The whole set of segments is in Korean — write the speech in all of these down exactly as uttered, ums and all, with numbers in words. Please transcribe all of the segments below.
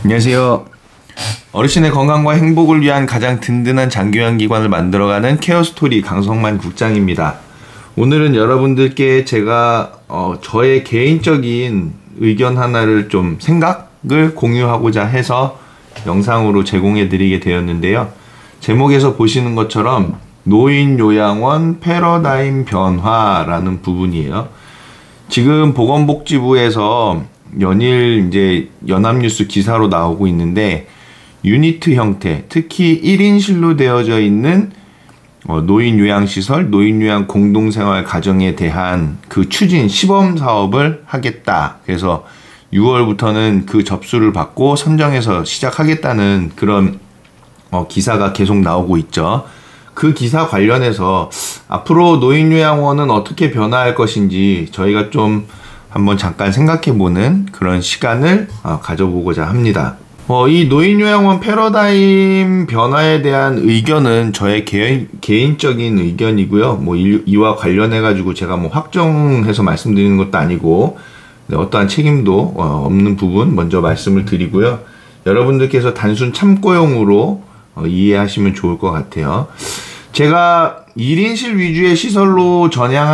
안녕하세요. 어르신의 건강과 행복을 위한 가장 든든한 장기요양기관을 만들어가는 케어스토리 강성만 국장입니다. 오늘은 여러분들께 제가 어, 저의 개인적인 의견 하나를 좀 생각을 공유하고자 해서 영상으로 제공해 드리게 되었는데요. 제목에서 보시는 것처럼 노인요양원 패러다임 변화라는 부분이에요. 지금 보건복지부에서 연일 이제 연합뉴스 기사로 나오고 있는데 유니트 형태, 특히 일 인실로 되어져 있는 어, 노인요양시설, 노인요양 공동생활 가정에 대한 그 추진 시범 사업을 하겠다. 그래서 유월부터는 그 접수를 받고 선정해서 시작하겠다는 그런 어, 기사가 계속 나오고 있죠. 그 기사 관련해서 앞으로 노인요양원은 어떻게 변화할 것인지 저희가 좀 한번 잠깐 생각해보는 그런 시간을 어, 가져보고자 합니다. 어, 이 노인요양원 패러다임 변화에 대한 의견은 저의 개인, 개인적인 의견이고요. 뭐 이, 이와 관련해가지고 제가 뭐 확정해서 말씀드리는 것도 아니고 네, 어떠한 책임도 어, 없는 부분 먼저 말씀을 드리고요. 여러분들께서 단순 참고용으로 어, 이해하시면 좋을 것 같아요. 제가 일 인실 위주의 시설로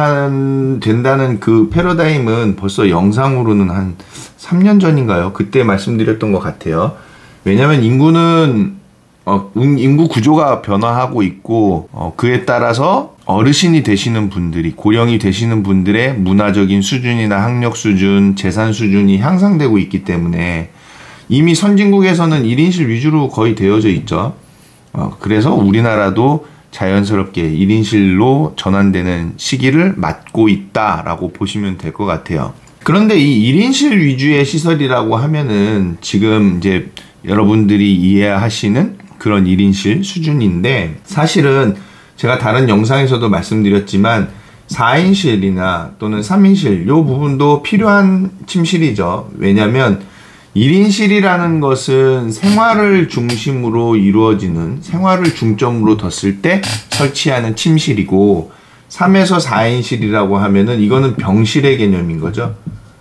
전향한 된다는 그 패러다임은 벌써 영상으로는 한 삼 년 전인가요? 그때 말씀드렸던 것 같아요. 왜냐하면 인구는 어, 인구 구조가 변화하고 있고 어, 그에 따라서 어르신이 되시는 분들이 고령이 되시는 분들의 문화적인 수준이나 학력 수준, 재산 수준이 향상되고 있기 때문에 이미 선진국에서는 일 인실 위주로 거의 되어져 있죠. 어, 그래서 우리나라도 자연스럽게 일 인실로 전환되는 시기를 맞고 있다라고 보시면 될 것 같아요. 그런데 이 일 인실 위주의 시설이라고 하면은 지금 이제 여러분들이 이해하시는 그런 일 인실 수준인데 사실은 제가 다른 영상에서도 말씀드렸지만 사 인실이나 또는 삼 인실 요 부분도 필요한 침실이죠. 왜냐면 일 인실이라는 것은 생활을 중심으로 이루어지는 생활을 중점으로 뒀을 때 설치하는 침실이고 삼에서 사 인실이라고 하면은 이거는 병실의 개념인 거죠.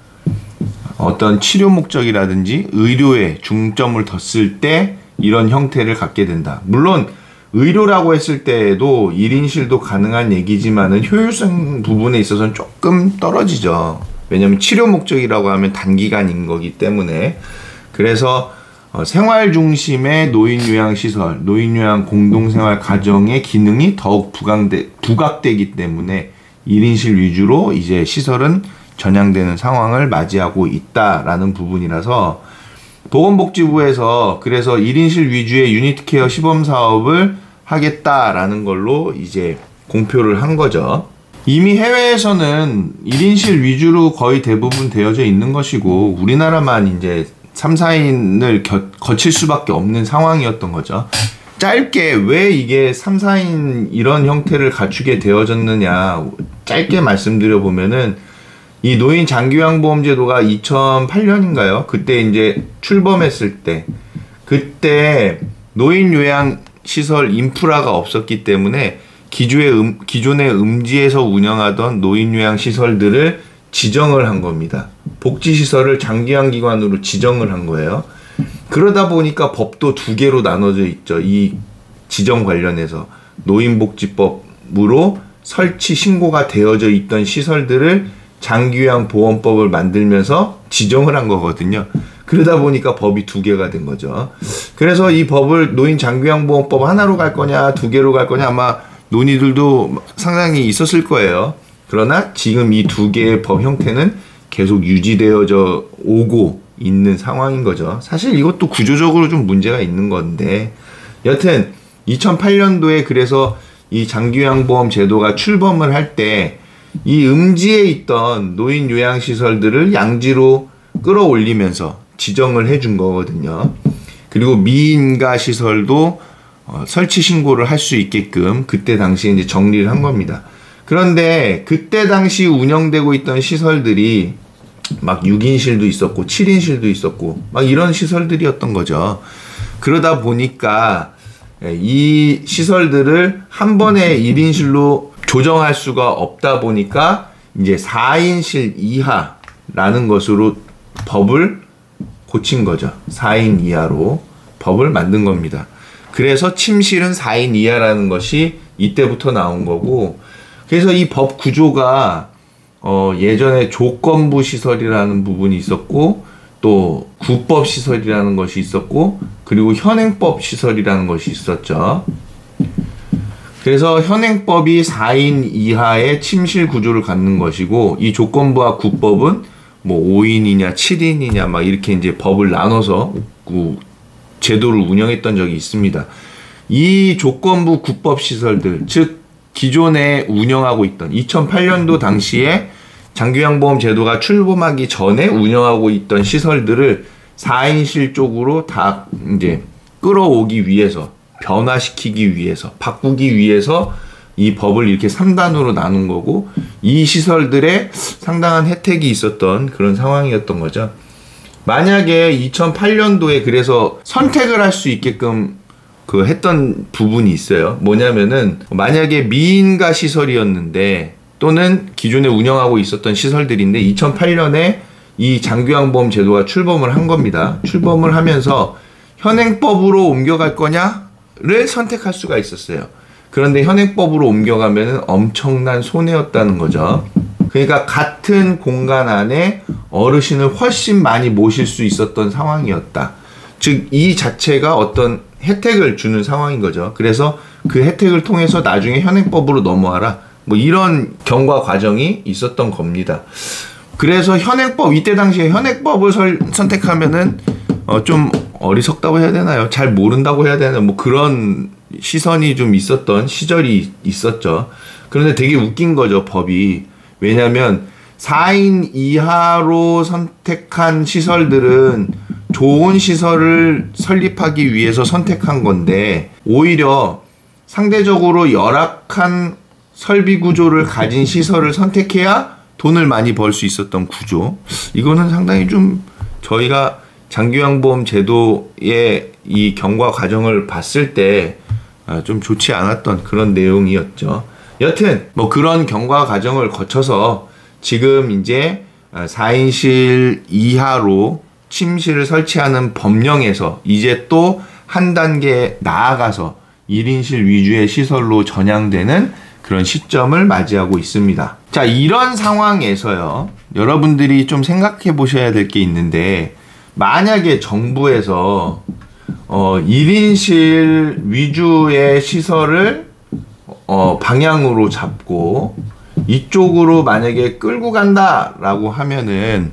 어떤 치료 목적이라든지 의료에 중점을 뒀을 때 이런 형태를 갖게 된다. 물론 의료라고 했을 때에도 일 인실도 가능한 얘기지만은 효율성 부분에 있어서는 조금 떨어지죠. 왜냐하면 치료 목적이라고 하면 단기간인 거기 때문에. 그래서 어, 생활 중심의 노인요양시설, 노인요양 공동생활 가정의 기능이 더욱 부각되, 부각되기 때문에 일 인실 위주로 이제 시설은 전향되는 상황을 맞이하고 있다라는 부분이라서 보건복지부에서 그래서 일 인실 위주의 유니트 케어 시범 사업을 하겠다라는 걸로 이제 공표를 한 거죠. 이미 해외에서는 일 인실 위주로 거의 대부분 되어져 있는 것이고 우리나라만 이제 삼, 사 인을 겨, 거칠 수밖에 없는 상황이었던 거죠. 짧게 왜 이게 삼, 사 인 이런 형태를 갖추게 되어졌느냐 짧게 말씀드려 보면은 이 노인 장기요양보험제도가 이천팔 년인가요? 그때 이제 출범했을 때 그때 노인요양시설 인프라가 없었기 때문에 기존의, 음, 기존의 음지에서 운영하던 노인요양시설들을 지정을 한 겁니다. 복지시설을 장기요양기관으로 지정을 한 거예요. 그러다 보니까 법도 두 개로 나눠져 있죠. 이 지정 관련해서 노인복지법으로 설치 신고가 되어져 있던 시설들을 장기요양보험법을 만들면서 지정을 한 거거든요. 그러다 보니까 법이 두 개가 된 거죠. 그래서 이 법을 노인 장기요양보험법 하나로 갈 거냐 두 개로 갈 거냐 아마 논의들도 상당히 있었을 거예요. 그러나 지금 이 두 개의 법 형태는 계속 유지되어져 오고 있는 상황인 거죠. 사실 이것도 구조적으로 좀 문제가 있는 건데 여튼 이천팔 년도에 그래서 이 장기요양보험 제도가 출범을 할 때 이 음지에 있던 노인 요양시설들을 양지로 끌어올리면서 지정을 해준 거거든요. 그리고 미인가 시설도 어, 설치 신고를 할 수 있게끔 그때 당시에 이제 정리를 한 겁니다. 그런데 그때 당시 운영되고 있던 시설들이 막 육 인실도 있었고 칠 인실도 있었고 막 이런 시설들이었던 거죠. 그러다 보니까 이 시설들을 한 번에 일 인실로 조정할 수가 없다 보니까 이제 사 인실 이하라는 것으로 법을 고친 거죠. 사 인 이하로 법을 만든 겁니다. 그래서 침실은 사 인 이하라는 것이 이때부터 나온 거고, 그래서 이 법 구조가 어 예전에 조건부 시설이라는 부분이 있었고, 또 구법 시설이라는 것이 있었고, 그리고 현행법 시설이라는 것이 있었죠. 그래서 현행법이 사 인 이하의 침실 구조를 갖는 것이고, 이 조건부와 구법은 뭐 오 인이냐 칠 인이냐 막 이렇게 이제 법을 나눠서 그 제도를 운영했던 적이 있습니다. 이 조건부 구법 시설들, 즉 기존에 운영하고 있던 이천팔 년도 당시에 장기요양보험 제도가 출범하기 전에 운영하고 있던 시설들을 사 인실 쪽으로 다 이제 끌어오기 위해서, 변화시키기 위해서, 바꾸기 위해서 이 법을 이렇게 삼 단으로 나눈 거고, 이 시설들에 상당한 혜택이 있었던 그런 상황이었던 거죠. 만약에 이천팔 년도에 그래서 선택을 할 수 있게끔 그 했던 부분이 있어요. 뭐냐면은 만약에 미인가 시설이었는데, 또는 기존에 운영하고 있었던 시설들인데 이천팔 년에 이 장기요양보험 제도가 출범을 한 겁니다. 출범을 하면서 현행법으로 옮겨갈 거냐를 선택할 수가 있었어요. 그런데 현행법으로 옮겨가면 엄청난 손해였다는 거죠. 그러니까 같은 공간 안에 어르신을 훨씬 많이 모실 수 있었던 상황이었다. 즉 이 자체가 어떤 혜택을 주는 상황인 거죠. 그래서 그 혜택을 통해서 나중에 현행법으로 넘어와라, 뭐 이런 경과 과정이 있었던 겁니다. 그래서 현행법, 이때 당시에 현행법을 설, 선택하면은 어, 좀 어리석다고 해야 되나요? 잘 모른다고 해야 되나요? 뭐 그런 시선이 좀 있었던 시절이 있었죠. 그런데 되게 웃긴 거죠, 법이. 왜냐면 사 인 이하로 선택한 시설들은 좋은 시설을 설립하기 위해서 선택한 건데, 오히려 상대적으로 열악한 설비 구조를 가진 시설을 선택해야 돈을 많이 벌 수 있었던 구조. 이거는 상당히 좀 저희가 장기요양보험 제도의 이 경과 과정을 봤을 때 좀 좋지 않았던 그런 내용이었죠. 여튼 뭐 그런 경과 과정을 거쳐서 지금 이제 사 인실 이하로 침실을 설치하는 법령에서 이제 또 한 단계 나아가서 일 인실 위주의 시설로 전향되는 그런 시점을 맞이하고 있습니다. 자, 이런 상황에서요, 여러분들이 좀 생각해 보셔야 될 게 있는데, 만약에 정부에서 어, 일 인실 위주의 시설을 어, 방향으로 잡고 이쪽으로 만약에 끌고 간다라고 하면은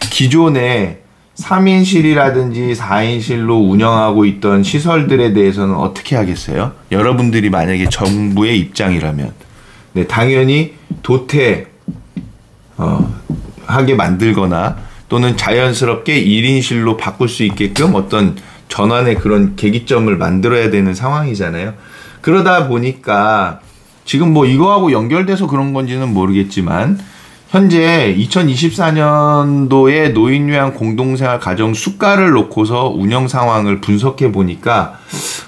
기존에 삼 인실이라든지 사 인실로 운영하고 있던 시설들에 대해서는 어떻게 하겠어요? 여러분들이 만약에 정부의 입장이라면, 네, 당연히 도태 어, 하게 만들거나 또는 자연스럽게 일 인실로 바꿀 수 있게끔 어떤 전환의 그런 계기점을 만들어야 되는 상황이잖아요. 그러다 보니까 지금 뭐 이거하고 연결돼서 그런 건지는 모르겠지만, 현재 이천이십사 년도에 노인요양 공동생활 가정 수가를 놓고서 운영 상황을 분석해 보니까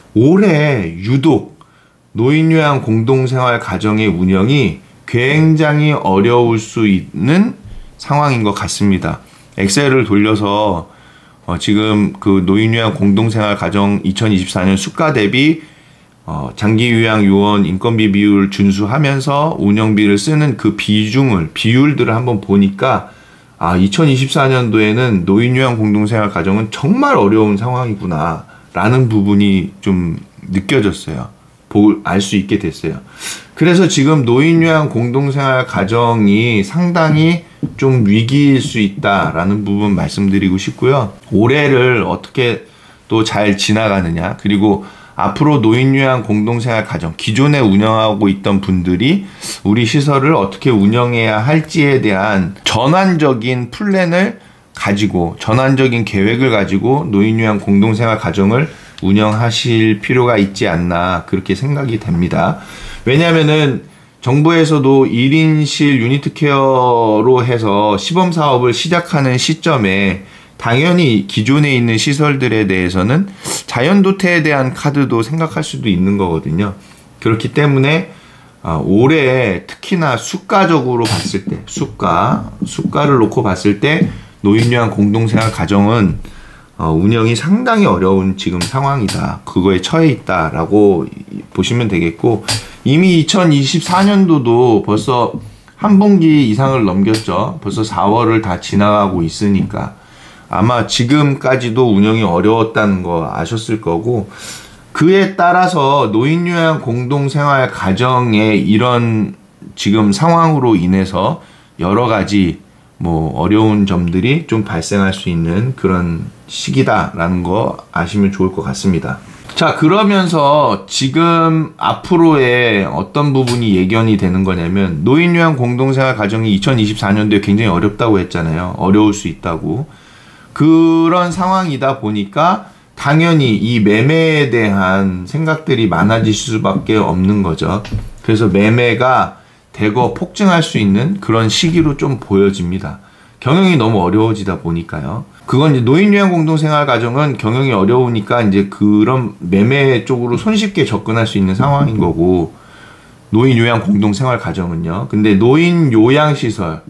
올해 유독 노인요양 공동생활 가정의 운영이 굉장히 어려울 수 있는 상황인 것 같습니다. 엑셀을 돌려서 어 지금 그 노인요양 공동생활 가정 이천이십사 년 수가 대비 어, 장기요양 요원 인건비 비율을 준수하면서 운영비를 쓰는 그 비중을, 비율들을 한번 보니까, 아, 이천이십사 년도에는 노인요양 공동생활 가정은 정말 어려운 상황이구나 라는 부분이 좀 느껴졌어요. 알 수 있게 됐어요. 그래서 지금 노인요양 공동생활 가정이 상당히 좀 위기일 수 있다라는 부분 말씀드리고 싶고요. 올해를 어떻게 또 잘 지나가느냐, 그리고 앞으로 노인요양 공동생활 가정, 기존에 운영하고 있던 분들이 우리 시설을 어떻게 운영해야 할지에 대한 전환적인 플랜을 가지고, 전환적인 계획을 가지고 노인요양 공동생활 가정을 운영하실 필요가 있지 않나, 그렇게 생각이 됩니다. 왜냐면은 정부에서도 일 인실 유니트 케어로 해서 시범 사업을 시작하는 시점에 당연히 기존에 있는 시설들에 대해서는 자연도태에 대한 카드도 생각할 수도 있는 거거든요. 그렇기 때문에 어, 올해 특히나 수가적으로 봤을 때, 수가, 수가를 놓고 봤을 때 노인요양 공동생활 가정은 어, 운영이 상당히 어려운 지금 상황이다. 그거에 처해 있다라고 보시면 되겠고, 이미 이천이십사 년도도 벌써 한 분기 이상을 넘겼죠. 벌써 사월을 다 지나가고 있으니까 아마 지금까지도 운영이 어려웠다는 거 아셨을 거고, 그에 따라서 노인요양 공동생활 가정의 이런 지금 상황으로 인해서 여러 가지 뭐 어려운 점들이 좀 발생할 수 있는 그런 시기다라는 거 아시면 좋을 것 같습니다. 자, 그러면서 지금 앞으로의 어떤 부분이 예견이 되는 거냐면, 노인요양 공동생활 가정이 이천이십사 년도에 굉장히 어렵다고 했잖아요. 어려울 수 있다고. 그런 상황이다 보니까 당연히 이 매매에 대한 생각들이 많아질 수밖에 없는 거죠. 그래서 매매가 대거 폭증할 수 있는 그런 시기로 좀 보여집니다. 경영이 너무 어려워지다 보니까요. 그건 이제 노인요양 공동생활 가정은 경영이 어려우니까 이제 그런 매매 쪽으로 손쉽게 접근할 수 있는 상황인 거고, 노인요양 공동생활 가정은요. 근데 노인요양시설,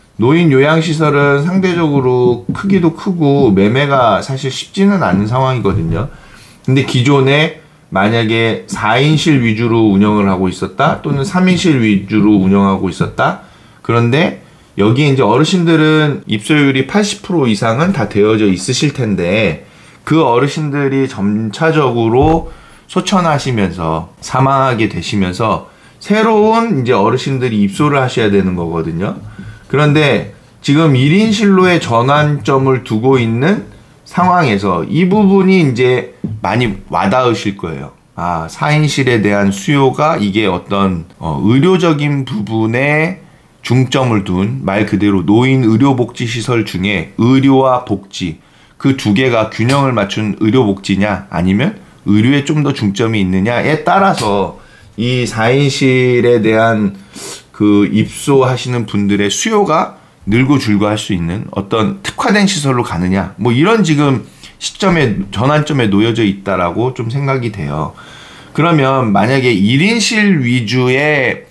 노인요양시설은 상대적으로 크기도 크고 매매가 사실 쉽지는 않은 상황이거든요. 근데 기존에 만약에 사 인실 위주로 운영을 하고 있었다, 또는 삼 인실 위주로 운영하고 있었다. 그런데 여기에 이제 어르신들은 입소율이 팔십 퍼센트 이상은 다 되어져 있으실 텐데, 그 어르신들이 점차적으로 소천하시면서 사망하게 되시면서 새로운 이제 어르신들이 입소를 하셔야 되는 거거든요. 그런데 지금 일 인실로의 전환점을 두고 있는 상황에서 이 부분이 이제 많이 와닿으실 거예요. 아, 사 인실에 대한 수요가 이게 어떤 어, 의료적인 부분에 중점을 둔, 말 그대로 노인 의료복지시설 중에 의료와 복지, 그 두 개가 균형을 맞춘 의료복지냐 아니면 의료에 좀 더 중점이 있느냐에 따라서 이 사 인실에 대한 그 입소하시는 분들의 수요가 늘고 줄고 할 수 있는 어떤 특화된 시설로 가느냐, 뭐 이런 지금 시점에 전환점에 놓여져 있다라고 좀 생각이 돼요. 그러면 만약에 일 인실 위주의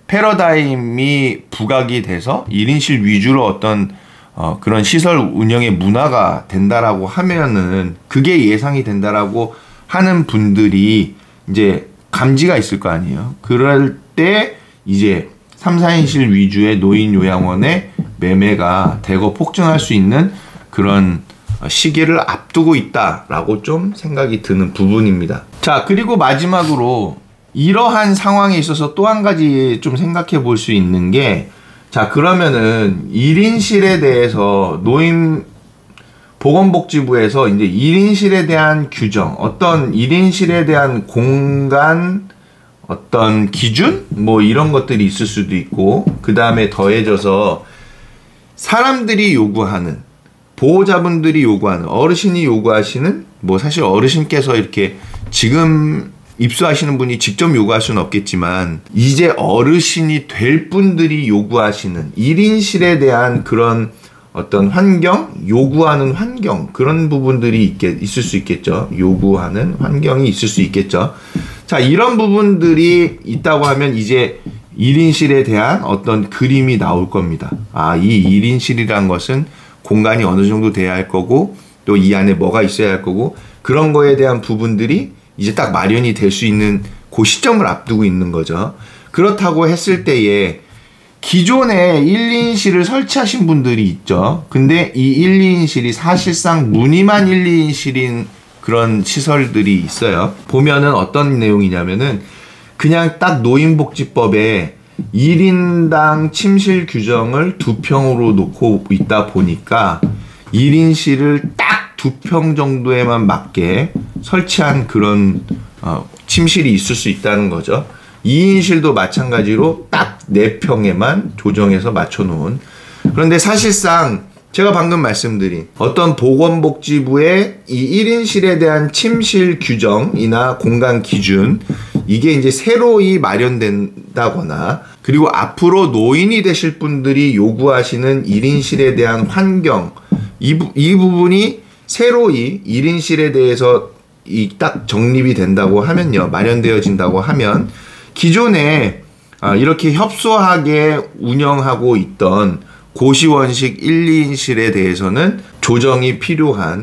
패러다임이 부각이 돼서 일 인실 위주로 어떤 어 그런 시설 운영의 문화가 된다라고 하면은, 그게 예상이 된다라고 하는 분들이 이제 감지가 있을 거 아니에요. 그럴 때 이제 삼, 사 인실 위주의 노인요양원의 매매가 대거 폭증할 수 있는 그런 시기를 앞두고 있다라고 좀 생각이 드는 부분입니다. 자, 그리고 마지막으로 이러한 상황에 있어서 또 한 가지 좀 생각해 볼 수 있는 게, 자, 그러면은 일 인실에 대해서 노인 보건복지부에서 이제 일 인실에 대한 규정, 어떤 일 인실에 대한 공간 어떤 기준? 뭐 이런 것들이 있을 수도 있고, 그 다음에 더해져서 사람들이 요구하는, 보호자분들이 요구하는, 어르신이 요구하시는, 뭐 사실 어르신께서 이렇게 지금 입소하시는 분이 직접 요구할 수는 없겠지만, 이제 어르신이 될 분들이 요구하시는 일 인실에 대한 그런 어떤 환경, 요구하는 환경, 그런 부분들이 있겠, 있을 수 있겠죠. 요구하는 환경이 있을 수 있겠죠. 자, 이런 부분들이 있다고 하면 이제 일 인실에 대한 어떤 그림이 나올 겁니다. 아, 이 일 인실이란 것은 공간이 어느 정도 돼야 할 거고, 또 이 안에 뭐가 있어야 할 거고, 그런 거에 대한 부분들이 이제 딱 마련이 될 수 있는 그 시점을 앞두고 있는 거죠. 그렇다고 했을 때에 기존에 일, 이 인실을 설치하신 분들이 있죠. 근데 이 일, 이 인실이 사실상 무늬만 일, 이 인실인 그런 시설들이 있어요. 보면은 어떤 내용이냐면은 그냥 딱 노인복지법에 일 인당 침실 규정을 두 평으로 놓고 있다 보니까 일 인실을 딱 두 평 정도에만 맞게 설치한 그런 어, 침실이 있을 수 있다는 거죠. 이 인실도 마찬가지로 딱 네 평에만 조정해서 맞춰놓은. 그런데 사실상 제가 방금 말씀드린 어떤 보건복지부의 이 일 인실에 대한 침실 규정이나 공간 기준, 이게 이제 새로이 마련된다거나, 그리고 앞으로 노인이 되실 분들이 요구하시는 일 인실에 대한 환경, 이, 부, 이 부분이 새로이 일 인실에 대해서 이 딱 정립이 된다고 하면요, 마련되어진다고 하면 기존에 아, 이렇게 협소하게 운영하고 있던 고시원식 일, 이 인실에 대해서는 조정이 필요한,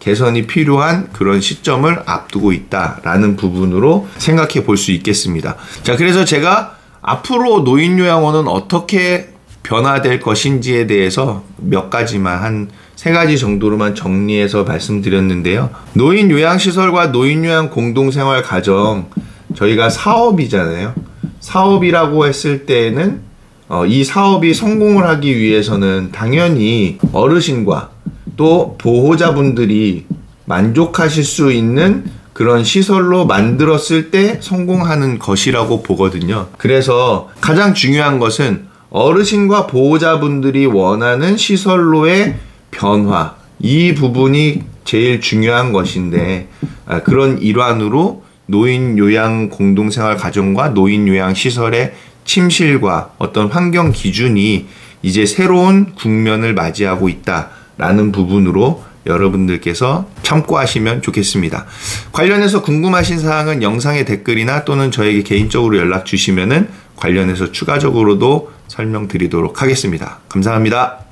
개선이 필요한 그런 시점을 앞두고 있다라는 부분으로 생각해 볼 수 있겠습니다. 자, 그래서 제가 앞으로 노인요양원은 어떻게 변화될 것인지에 대해서 몇 가지만 한 세 가지 정도로만 정리해서 말씀드렸는데요. 노인요양시설과 노인요양 공동생활 가정, 저희가 사업이잖아요. 사업이라고 했을 때는 어, 이 사업이 성공을 하기 위해서는 당연히 어르신과 또 보호자분들이 만족하실 수 있는 그런 시설로 만들었을 때 성공하는 것이라고 보거든요. 그래서 가장 중요한 것은 어르신과 보호자분들이 원하는 시설로의 변화, 이 부분이 제일 중요한 것인데, 아, 그런 일환으로 노인 요양 공동생활 가정과 노인 요양 시설의 침실과 어떤 환경 기준이 이제 새로운 국면을 맞이하고 있다라는 부분으로 여러분들께서 참고하시면 좋겠습니다. 관련해서 궁금하신 사항은 영상의 댓글이나 또는 저에게 개인적으로 연락 주시면은 관련해서 추가적으로도 설명드리도록 하겠습니다. 감사합니다.